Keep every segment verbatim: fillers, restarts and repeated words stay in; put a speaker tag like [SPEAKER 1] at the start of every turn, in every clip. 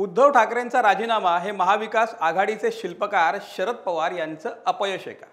[SPEAKER 1] उद्धव ठाकरेंचा राजीनामा हे महाविकास आघाडीचे शिल्पकार शरद पवार यांचं अपयश आहे का?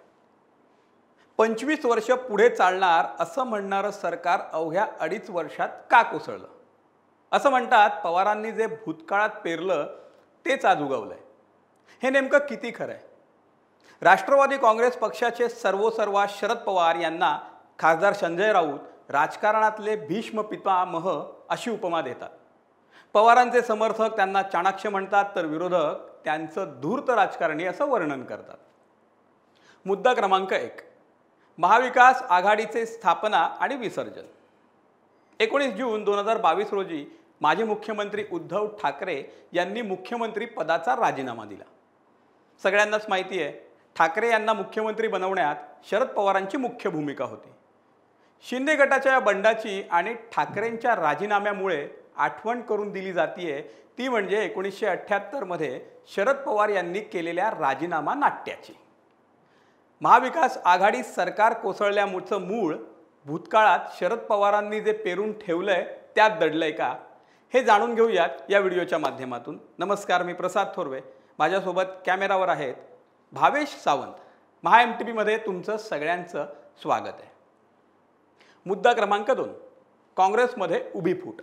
[SPEAKER 1] पंचवीस वर्ष पुढे चालणार असं म्हणणारं सरकार अवघ्या अडीच वर्षात का कोसळलं? असं म्हणतात पवारांनी जे भूतकाळात पेरलं तेच आज उगवलंय. हे नेमकं किती खरं आहे? राष्ट्रवादी काँग्रेस पक्षाचे सर्वोसर्वा शरद पवार यांना खासदार संजय राऊत राजकारणातले भीष्म पितामह अशी उपमा देतात. पवारांचे समर्थक त्यांना चाणक्य म्हणतात, तर विरोधक त्यांचं धूर्त राजकारणी असं वर्णन करतात. मुद्दा क्रमांक एक, महाविकास आघाडीचे स्थापना आणि विसर्जन. एकोणीस जून दोन हजार बावीस रोजी माजी मुख्यमंत्री उद्धव ठाकरे यांनी मुख्यमंत्री पदाचा राजीनामा दिला. सगळ्यांनाच माहिती आहे, ठाकरे यांना मुख्यमंत्री बनवण्यात शरद पवारांची मुख्य भूमिका होती. शिंदे गटाच्या या बंडाची आणि ठाकरेंच्या राजीनाम्यामुळे आठवण करून दिली जातीये ती म्हणजे एकोणीसशे अठ्ठ्याहत्तर मध्ये शरद पवार यांनी केलेल्या राजीनामा नाट्याची. महाविकास आघाडी सरकार कोसळल्यामुळं मूळ भूतकाळात शरद पवारांनी जे पेरून ठेवलंय त्यात दडलंय का, हे जाणून घेऊयात या व्हिडिओच्या माध्यमातून. नमस्कार, मी प्रसाद थोरवे. माझ्यासोबत कॅमेरावर आहेत भावेश सावंत. महा एम टी बीमध्ये तुमचं सगळ्यांचं स्वागत आहे. मुद्दा क्रमांक दोन, काँग्रेसमध्ये उभी फूट.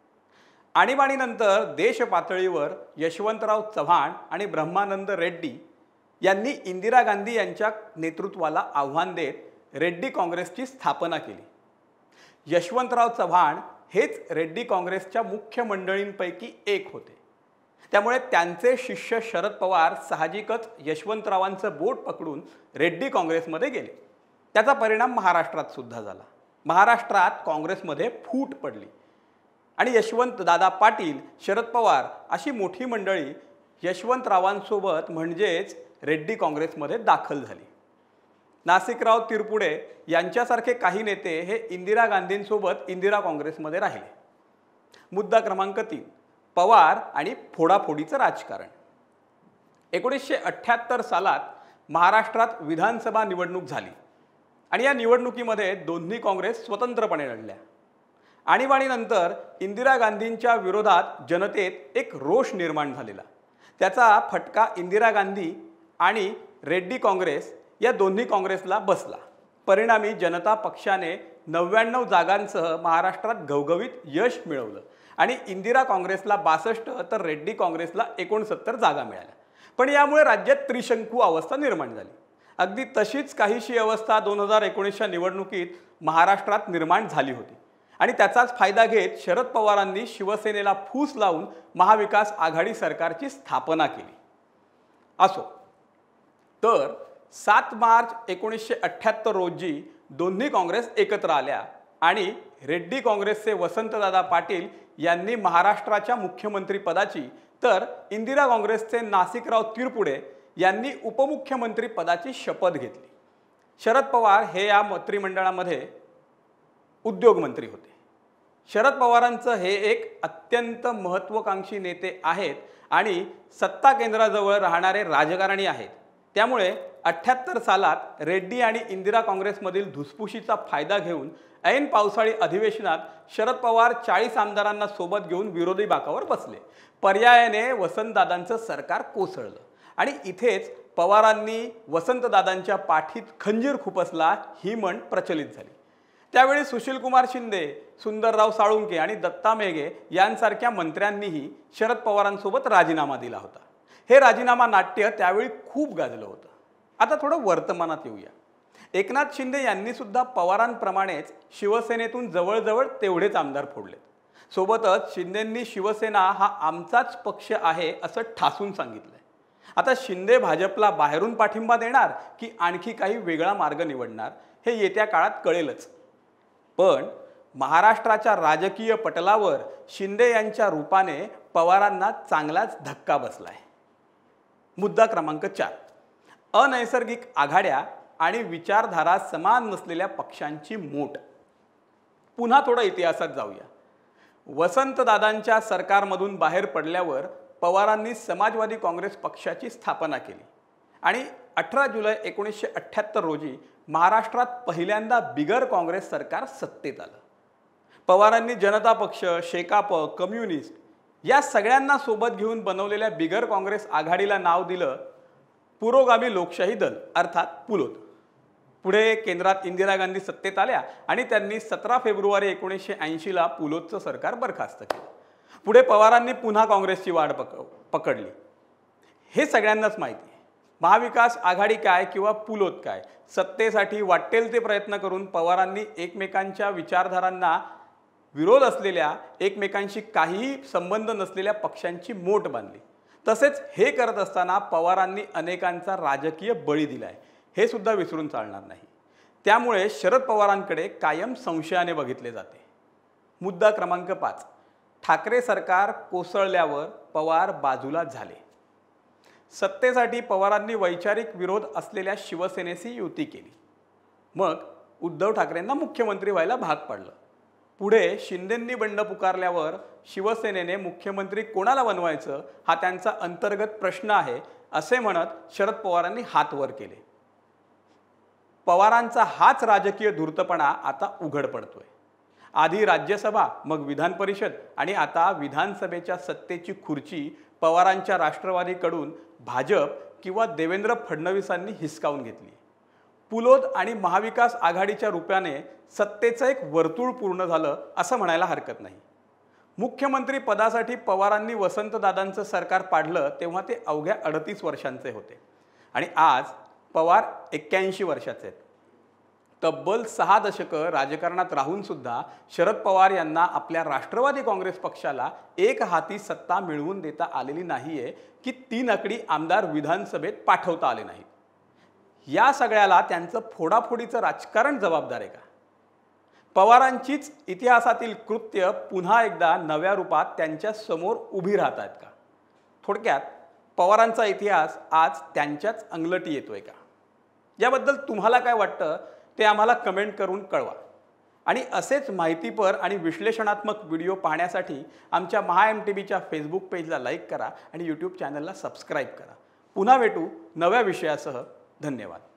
[SPEAKER 1] आणीबाणीनंतर देश पातळीवर यशवंतराव चव्हाण आणि ब्रह्मानंद रेड्डी यांनी इंदिरा गांधी यांच्या नेतृत्वाला आव्हान देत रेड्डी काँग्रेसची स्थापना केली. यशवंतराव चव्हाण हेच रेड्डी काँग्रेसच्या मुख्य मंडळींपैकी एक होते. त्यामुळे त्यांचे शिष्य शरद पवार साहजिकच यशवंतरावांचं बोट पकडून रेड्डी काँग्रेसमध्ये गेले. त्याचा परिणाम महाराष्ट्रात सुद्धा झाला. महाराष्ट्रात काँग्रेसमध्ये फूट पडली आणि यशवंत दादा पाटील, शरद पवार अशी मोठी मंडळी यशवंतरावांसोबत म्हणजेच रेड्डी काँग्रेसमध्ये दाखल झाली. नासिकराव तिरपुडे यांच्यासारखे काही नेते हे इंदिरा गांधींसोबत इंदिरा काँग्रेसमध्ये राहिले. मुद्दा क्रमांक तीन, पवार आणि फोडाफोडीचं राजकारण. एकोणीसशे अठ्ठ्याहत्तर सालात महाराष्ट्रात विधानसभा निवडणूक झाली आणि या निवडणुकीमध्ये दोन्ही काँग्रेस स्वतंत्रपणे लढल्या. आणीबाणीनंतर इंदिरा गांधींच्या विरोधात जनतेत एक रोष निर्माण झालेला. त्याचा फटका इंदिरा गांधी आणि रेड्डी काँग्रेस या दोन्ही काँग्रेसला बसला. परिणामी जनता पक्षाने नव्याण्णव जागांसह महाराष्ट्रात घवघवीत यश मिळवलं आणि इंदिरा काँग्रेसला बासष्ट तर रेड्डी काँग्रेसला एकोणसत्तर जागा मिळाल्या. पण यामुळे राज्यात त्रिशंकू अवस्था निर्माण झाली. अगदी तशीच काहीशी अवस्था दोन हजार एकोणीसच्या निवडणुकीत महाराष्ट्रात निर्माण झाली होती आणि त्याचाच फायदा घेत शरद पवारांनी शिवसेनेला फूस लावून महाविकास आघाडी सरकारची स्थापना केली. असो, तर सात मार्च एकोणीसशे अठ्ठ्याहत्तर रोजी दोन्ही काँग्रेस एकत्र आल्या आणि रेड्डी काँग्रेसचे वसंतदादा पाटील यांनी महाराष्ट्राच्या मुख्यमंत्रीपदाची तर इंदिरा काँग्रेसचे नासिकराव तिरपुडे यांनी उपमुख्यमंत्री पदाची शपथ घेतली. शरद पवार हे या मंत्रिमंडळामध्ये उद्योगमंत्री होते. शरद पवारांचं हे एक अत्यंत महत्त्वाकांक्षी नेते आहेत आणि सत्ता केंद्राजवळ राहणारे राजकारणी आहेत. त्यामुळे अठ्ठ्याहत्तर सालात रेड्डी आणि इंदिरा काँग्रेसमधील धुसफुशीचा फायदा घेऊन ऐन पावसाळी अधिवेशनात शरद पवार चाळीस आमदारांना सोबत घेऊन विरोधी बाकावर बसले. पर्यायाने वसंतदादांचं सरकार कोसळलं आणि इथेच पवारांनी वसंतदादांच्या पाठीत खंजीर खुपसला ही म्हण प्रचलित झाली. त्यावेळी सुशीलकुमार शिंदे, सुंदरराव साळुंके आणि दत्ता मेघे यांसारख्या मंत्र्यांनीही शरद पवारांसोबत राजीनामा दिला होता. हे राजीनामा नाट्य त्यावेळी खूप गाजलं होतं. आता थोडं वर्तमानात येऊया. एकनाथ शिंदे यांनी सुद्धा पवारांप्रमाणेच शिवसेनेतून जवळजवळ तेवढेच आमदार फोडलेत. सोबतच शिंदेंनी शिवसेना हा आमचाच पक्ष आहे असं ठासून सांगितलंय. आता शिंदे भाजपला बाहेरून पाठिंबा देणार की आणखी काही वेगळा मार्ग निवडणार हे येत्या काळात कळेलच. पण महाराष्ट्राच्या राजकीय पटलावर शिंदे यांच्या रूपाने पवारांना चांगलाच धक्का बसलाय. मुद्दा क्रमांक चार, अनैसर्गिक आघाड्या आणि विचारधारा समान नसलेल्या पक्षांची मोठ. पुन्हा थोडं इतिहासात जाऊया. वसंतदादांच्या सरकारमधून बाहेर पडल्यावर पवारांनी समाजवादी काँग्रेस पक्षाची स्थापना केली आणि अठरा जुलै एकोणीसशे अठ्ठ्याहत्तर रोजी महाराष्ट्रात पहिल्यांदा बिगर काँग्रेस सरकार सत्तेत आलं. पवारांनी जनता पक्ष, शेकाप, कम्युनिस्ट या सगळ्यांना सोबत घेऊन बनवलेल्या बिगर काँग्रेस आघाडीला नाव दिलं पुरोगामी लोकशाही दल अर्थात पुलोद. पुढे केंद्रात इंदिरा गांधी सत्तेत आल्या आणि त्यांनी सतरा फेब्रुवारी एकोणीसशे ऐंशीला पुलोदचं सरकार बरखास्त केलं. पुढे पवारांनी पुन्हा काँग्रेसची वाट पक पकडली. हे सगळ्यांनाच माहिती आहे. महाविकास आघाडी काय किंवा पुलोद काय, सत्तेसाठी वाटेल ते प्रयत्न करून पवारांनी एकमेकांच्या विचारधारांना विरोध असलेल्या, एकमेकांशी काहीही संबंध नसलेल्या पक्षांची मोट बांधली. तसेच हे करत असताना पवारांनी अनेकांचा राजकीय बळी दिलाय, हे सुद्धा विसरून चालणार नाही. त्यामुळे शरद पवारांकडे कायम संशयाने बघितले जाते. मुद्दा क्रमांक पाच, ठाकरे सरकार कोसळल्यावर पवार बाजूला झाले. सत्तेसाठी पवारांनी वैचारिक विरोध असलेल्या शिवसेनेशी युती केली. मग उद्धव ठाकरेंना मुख्यमंत्री व्हायला भाग पडलं. पुढे शिंदेंनी बंड पुकारल्यावर शिवसेनेने मुख्यमंत्री कोणाला बनवायचं हा त्यांचा अंतर्गत प्रश्न आहे असे म्हणत शरद पवारांनी हात वर केले. पवारांचा हाच राजकीय धूर्तपणा आता उघड पडतोय. आधी राज्यसभा, मग विधान परिषद आणि आता विधानसभेच्या सत्तेची खुर्ची पवारांच्या राष्ट्रवादीकडून भाजप किंवा देवेंद्र फडणवीसांनी हिसकावून घेतली. पुलोद आणि महाविकास आघाडीच्या रूपाने सत्तेचं एक वर्तुळ पूर्ण झालं असं म्हणायला हरकत नाही. मुख्यमंत्री पदासाठी पवारांनी वसंतदादांचं सरकार पाडलं तेव्हा ते अवघ्या अडतीस वर्षांचे होते आणि आज पवार एक्क्याऐंशी वर्षाचे आहेत. तब्बल सहा दशकं राजकारणात राहून सुद्धा शरद पवार यांना आपल्या राष्ट्रवादी काँग्रेस पक्षाला एक हाती सत्ता मिळवून देता आलेली नाहीये की तीन आकडी आमदार विधानसभेत पाठवता आले नाहीत. या सगळ्याला त्यांचं फोडाफोडीचं राजकारण जबाबदार आहे का? पवारांचीच इतिहासातील कृत्य पुन्हा एकदा नव्या रूपात त्यांच्या समोर उभी राहत आहेत का? थोडक्यात पवारांचा इतिहास आज त्यांच्याच अंगलटी येतोय का? याबद्दल तुम्हाला काय वाटतं ते आम्हाला कमेंट करून कळवा. आणि असेच माहितीपर आणि विश्लेषणात्मक व्हिडिओ पाहण्यासाठी आमच्या महा एम टी बीच्या फेसबुक पेजला लाईक करा आणि यूट्यूब चॅनलला सबस्क्राईब करा. पुन्हा भेटू नव्या विषयासह. धन्यवाद.